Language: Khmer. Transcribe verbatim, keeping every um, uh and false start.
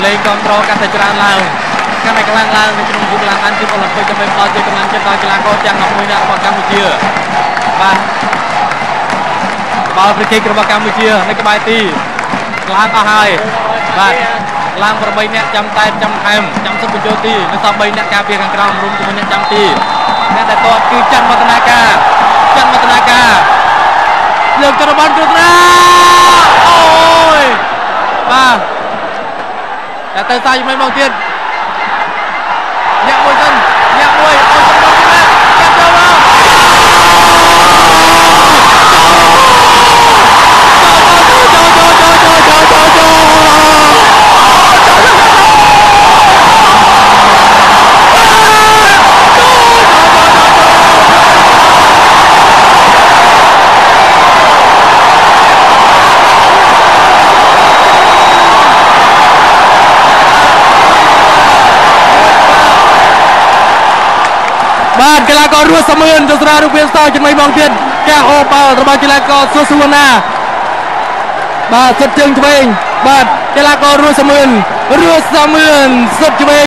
លេងkontrol កាន់តែច្រើនឡើងកាន់តែខ្លាំងឡើងនៅក្នុងគូកីឡាអានទីអូឡ িম্প ិកដើម្បីផ្ដល់ជាកម្លាំងចិត្តដល់កីឡាករទាំងអស់មួយនាក់របស់កម្ពុជាបាទបាល់ហ្វ្រីគីករបស់កម្ពុជានៅក្បែរទីឡើងអស់ហើយបាទឡើង8នាក់ចាំតែចាំថែមចាំសុខបញ្ចូលទីនៅសល់3នាក់ការពារខាងក្រោមរួមជាមួយអ្នកចាំទីអ្នកដែលទាត់គឺច័ន្ទវឌ្ឍនាការច័ន្ទវឌ្ឍនាការលើកទៅរបស់គ្រឹះណាអូយបាទតែទៅសាយមិនមកទៀតញាក់មួយសិនញាក់មួយអូយទៅមកទៀតកាត់ទៅមកបាទកីឡាកររស់សមឿនទស្សនារូបភាពស្ទើរចំណៃបងទៀតការអូបាល់របស់កីឡាករសុសវណ្ណាបាទសុទ្ធជើងឆ្វេងបាទកីឡាកររស់សមឿនរស់សមឿនសុទ្ធឆ្វេង